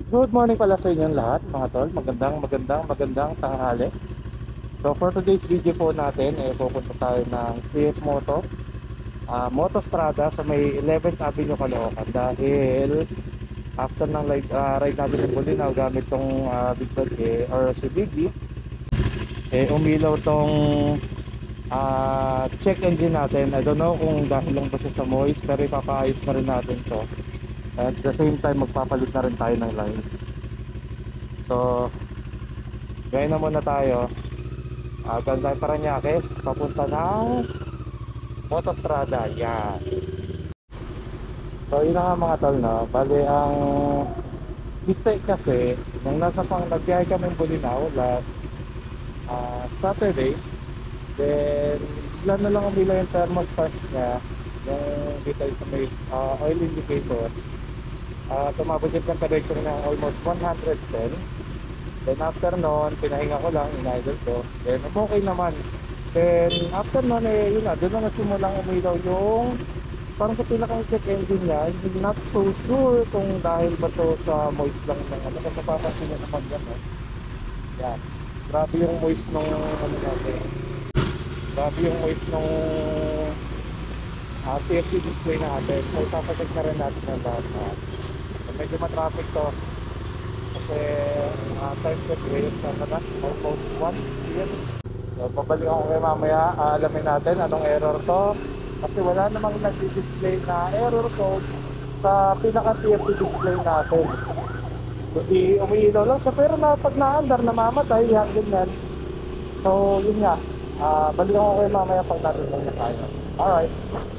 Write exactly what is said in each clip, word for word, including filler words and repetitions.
Good morning pala sa inyong lahat mga tol. Magandang magandang magandang tanghali. So for today's video po natin, eh, pupunta tayo ng C F Moto uh, Motostrada sa may eleventh Avenue Caloocan. Dahil after ng like, uh, ride natin ng Bulinaw gamit tong uh, Big Bag eh, or si Biggie, eh, umilaw tong uh, check engine natin. I don't know kung dahil lang ba siya sa moist, pero ipapaayos na rin natin to. At the same time magpapalit na rin tayo ng lines. So ngayon na muna tayo. Uh, Galing tayo Paranaque, papunta ng Motostrada. Yan. So yun na nga mga tol, no? Bali ang mistake kasi nung nasa pang nagbiyahe kami ng Bulinaw last uh, Saturday, then bigla na lang umila yung thermostat niya, yung dito sa may uh, oil indicator. Uh, tumabot yung temperature ng almost one hundred ten. Then after nun, pinahinga ko lang, in-idle ko. Then okay naman. Then after nun, eh, yun na, doon na nagsimulang umilaw yung parang sa pinakang check engine niya. Hindi not so sure kung dahil ba to sa moist lang ng ano. Kasi papansin niya naman yan, eh. Yan. Grabe yung moist nung ano natin. Grabe yung moist nung uh, C F T display natin. So ipapagod na rin natin ng lahat na. So, medyo matraffic to. Kasi uh, time check ngayon sa na almost one p m. So pabalik ako kayo mamaya, uh, alamin natin anong error to. Kasi wala namang nag-display na error code sa pinaka-C F T display natin. Hindi umiilaw lang siya, pero na, pag na-under, namamatay, yan ganyan. So yun nga, uh, balik ako kayo mamaya pag natin lang na tayo. Alright.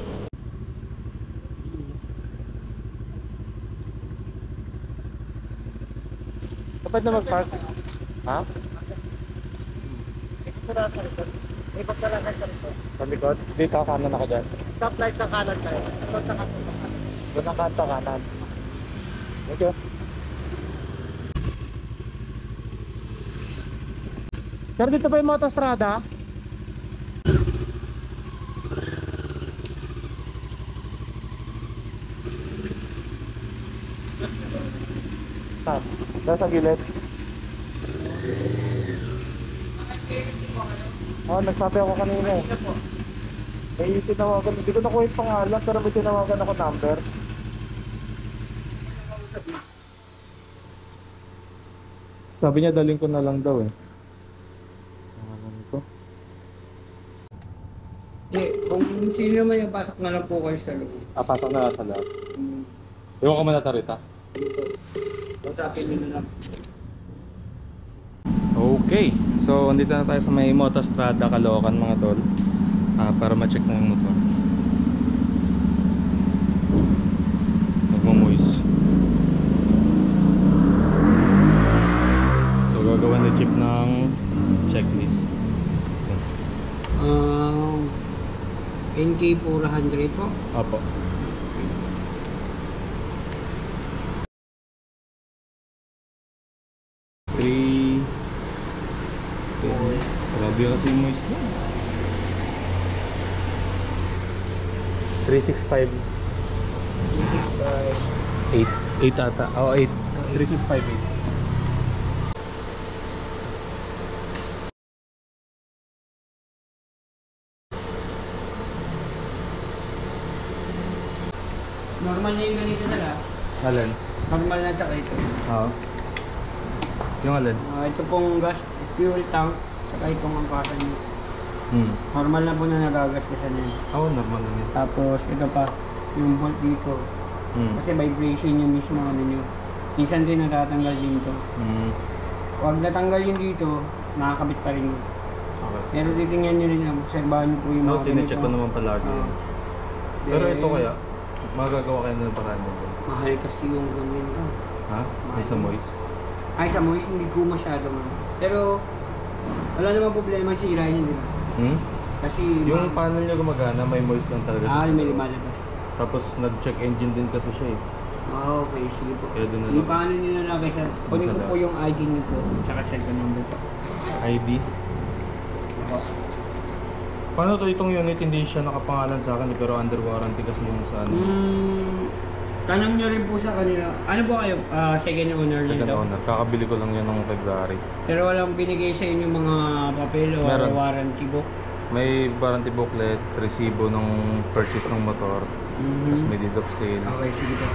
Kapag na mag-park? Ha? Ito na sa likod. May pagkalakad sa likod. Sa likod? Dito, kanan ako dyan. Stoplight na kanan tayo. Stoplight na kanan. Doon ang kanto kanan. Thank you. Sir, dito ba yung Motostrada? Saan? Saan sa gilid? Oo, oh, nagsabi ako kanina eh. May tinawagan, hindi ko nakuha yung pangalan, pero may tinawagan ako number. Sabi niya daling ko na lang daw eh. Pangalan ko. Eh, kung sino naman yung pasok na lang po kayo sa loob. Ah, pasok na sa loob. Hmm. Iwan ko muna tarita. Dito. Pasapin nyo na lang. Okay, so andito na tayo sa may Motostrada Caloocan mga tol, uh, para ma-check na yung motor. Nagmo-moist. So gagawa ni Chip ng checklist. Um, N K four hundred po. Apo. three Grabe kasi yung moist na. three six five eight eight ata. Oh, eight. three six five eight. Normal na yung ganito na lang. Alin? Normal na tsaka ito. Oo. Yung alin? Uh, ito pong gas fuel tank. Tsaka itong angkatan nyo. Hmm. Normal na po na nagagasgasan na yun. Oo, oh, normal lang yun. Tapos ito pa, yung bolt dito. Hmm. Kasi vibration yung mismo ano nyo. Minsan din natatanggal din ito. Hmm. Huwag natanggal yun dito, nakakabit pa rin yun. Okay. Pero titingnan nyo rin, obserbahan nyo po yung No, mga tinecheck ko naman palagi. Oo. Pero Then, ito kaya, magagawa kayo ng paraan mo. mahal kasi yung ganyan. Oh. Ha? May sa moist? Ay, sa moist hindi ko masyado man. Pero, wala namang problema sira yun, di ba? Hmm? Kasi, Yung panel niya gumagana, may moist lang talaga. ah, sa may loob. lumalabas. Tapos nag-check engine din kasi siya eh. Ah, okay, sige po. Kaya doon na Yung lang. paano nyo na lang sa, kunin ko Sa po yung I D nyo po, tsaka cellphone number po. I D? Ako. Paano to itong unit? Hindi siya nakapangalan sa akin eh, pero under warranty kasi yung sa ano. Hmm, Tanong nyo rin po sa kanila, ano po kayo, ah, second owner Second nito? owner. Kakabili ko lang yan ng February. Pero walang binigay sa inyo mga papel o Meron. warranty book? May warranty booklet, resibo nung purchase ng motor, Mhm. tapos may deed of sale. Okay, sige po.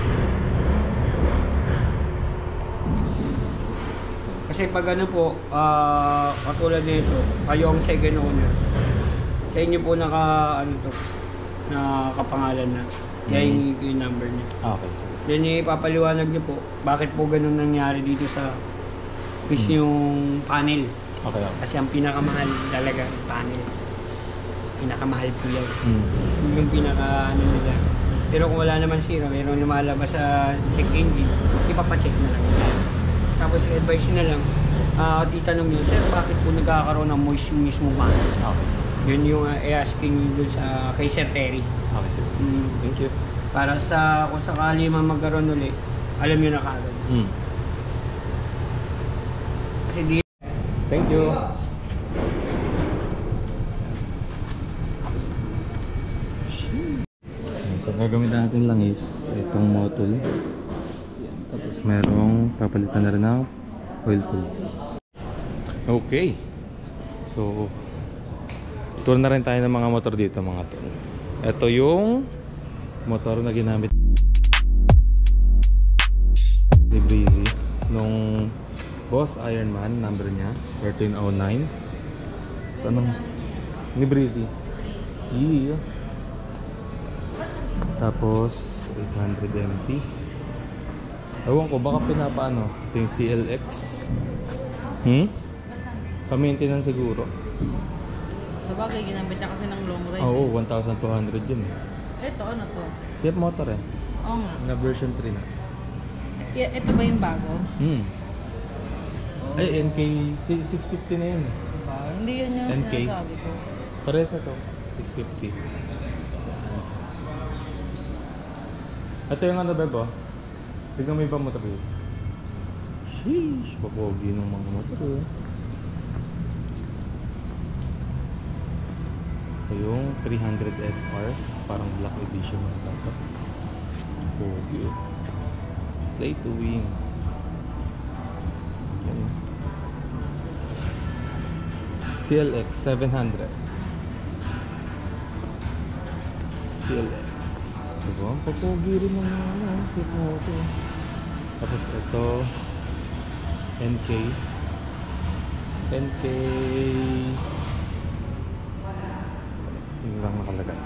Kasi pag ano po, ah, katulad nito, kayo ang second owner. Sa inyo po naka, ano to, nakapangalan na. Kaya Mhm. hingi ko yung number niya. Okay, sige. Then ipapaliwanag niyo po, bakit po ganun nangyari dito sa is Mhm. yung panel. Okay, okay. Kasi ang pinakamahal talaga yung panel. Pinakamahal po yan. Mm. Yun yung pinaka ano nila. Pero kung wala naman sira, mayroong lumalabas sa check engine, ipapacheck na lang. Tapos i-advise nyo na lang, ah titanong nyo, sir, bakit po nagkakaroon ng moist yung mismo panel? Okay, sige. Yun yung uh, i-asking nyo dun sa kay Sir Terry. Okay, sige. sige. Mm. Thank you. Para sa kung sakali man magkaroon ulit, alam nyo na kagad. Mm. Kasi di Thank you. So, gagamitin natin lang is itong motul. Yan. Tapos merong papalitan na rin ng oil filter. Okay. So, tour na rin tayo ng mga motor dito mga tol. Ito yung motor na ginamit ni Breezy nung Boss Ironman, number niya thirteen oh nine. So anong ni Breezy? Yeah. Tapos eight hundred M T. Ewan ko, baka pinapaano. Ito yung C L X. Hmm? Pa-maintenance siguro. Sa bagay, ginamit niya kasi ng long ride. Oo, one thousand two hundred yun eh. Ito, ano to? Safe motor eh. Oo nga. Na version three na. Yeah, ito ba yung bago? Hmm. Ay, N K six fifty na yun eh. Diba? Hindi yun yung N K. sinasabi ko. Pares na to, six fifty. Ito yung ano, Bebo? Tignan mo yung ibang motor yun. Sheesh, papogi ng mga motor eh. Ito yung three hundred S R, parang black edition na dapat. Pogi eh. Play to win. Yan. C L X seven hundred. C L X. Diba? Ang papogi rin ng mga ano, safe motor. Tapos ito N K. N K. Yun lang nakalagay.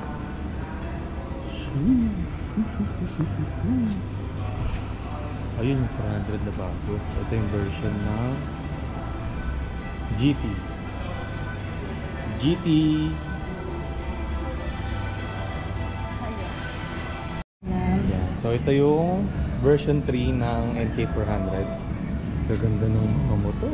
Ayun yung four hundred na bago. Ito yung version na G T. G T. Yan. Yan. So ito yung version three ng N K four hundred. Gaganda ng mga motor.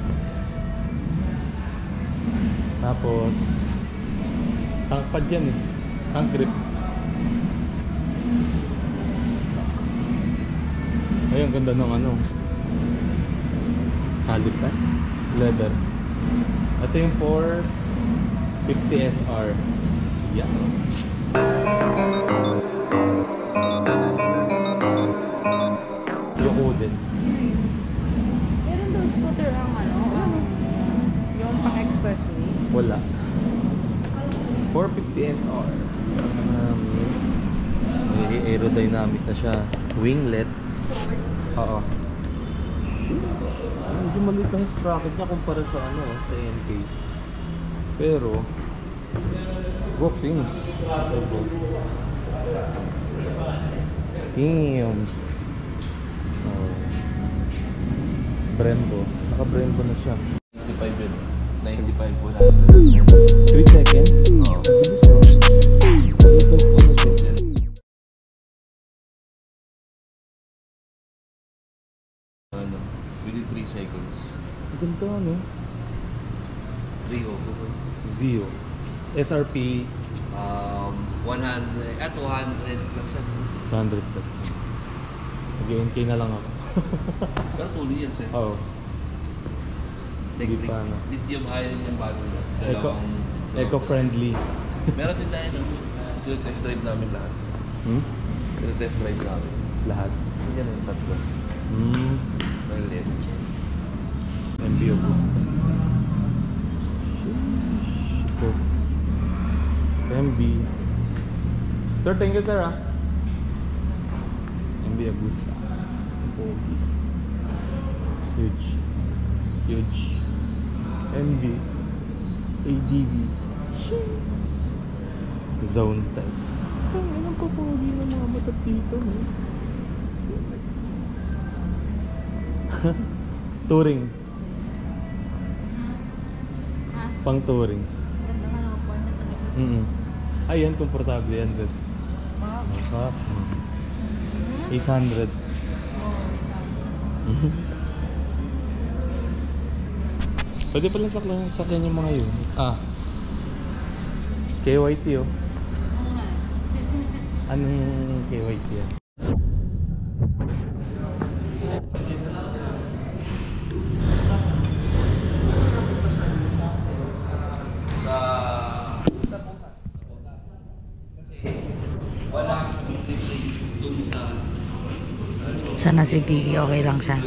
Tapos tank pad yan eh. Tank grip. Ayun, ganda ng ano. Halip pa. Leather. Ito yung four fifty S R. Yeah. Yokoden. Meron daw scooter ang ano, ang yung pang-expressway. Wala. four fifty S R. Um, may aerodynamic na siya. Winglet. Oo. Medyo maliit lang yung sprocket niya kumpara sa ano, sa N K. Pero go things. Damn. Oh. Brembo. Naka-Brembo na siya. ninety-five yun. ninety-five po natin. three seconds? Oo. Mabilis oh. ninety-five po na siya. Ano, within three seconds. Ganito ano? Zero. Zero. S R P Um, one hundred, ah, two hundred plus yan. two hundred plus. Mag-N K na lang ako. Pero tuloy yan, sir. Oo. Hindi Electric. pa, ano. Lithium ion yung bago nila. Eco, Dalawang- eco-friendly. Meron din tayo, no? Ito test drive namin lahat. Hmm? Test drive namin. Lahat. Yan ang tatlo. Hmm. Maliit. M B Augusta. Ito. M B. Sir, thank you sir ah. M B Augusta. Pogi. Huge. Huge. M B. A D V. Zone test. Ang ang papogi ng mga matat dito, man. So nice. Touring. Ha? Pang touring. Ganda ka ng upuan na talaga. Mm. Ayan, komportable yan. Red. Wow. Ah, Hmm? eight hundred. Oh, ikaw. Pwede pala saklan sakyan yung mga yun. Ah. K Y T oh. Oo nga. Anong K Y T yan? Sa... Kasi walang replace dun sa... Sana si Piggy okay lang siya.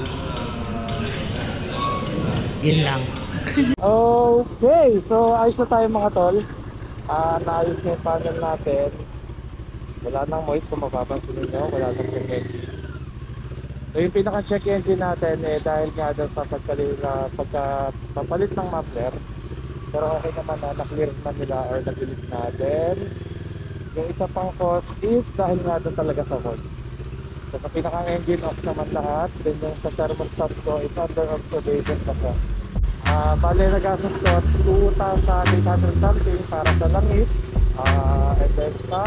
Yun lang. Okay, so ayos na tayo mga tol. Ah, naayos na yung panel natin. Wala nang noise kung mapapansin ninyo, wala nang check engine. So yung pinaka check engine natin eh dahil nga daw sa pagkalila, pagka papalit ng muffler. Pero okay naman na na-clear na nila or na-delete natin. Yung isa pang cause is dahil nga doon talaga sa voice. So sa pinaka engine off naman lahat. Then yung sa thermostat ko is under observation pa siya. Ah, bale nagastos ko two thousand eight hundred something para sa langis. Ah, and then sa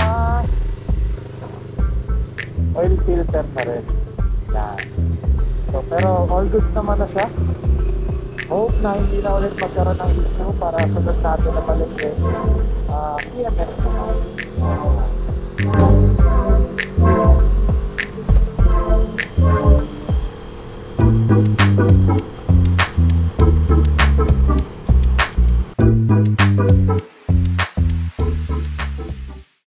oil filter na rin. Yan. So pero all goods naman na siya. Hope na hindi na ulit magkaroon ng issue para sunod natin na balik yung ah, E M S.